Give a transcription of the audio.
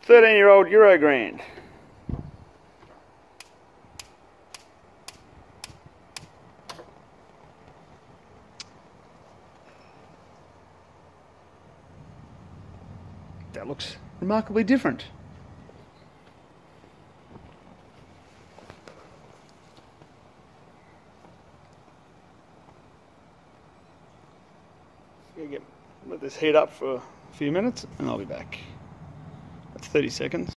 13-year-old Euro Grand. That looks remarkably different. Let this heat up for a few minutes and I'll be back. That's 30 seconds.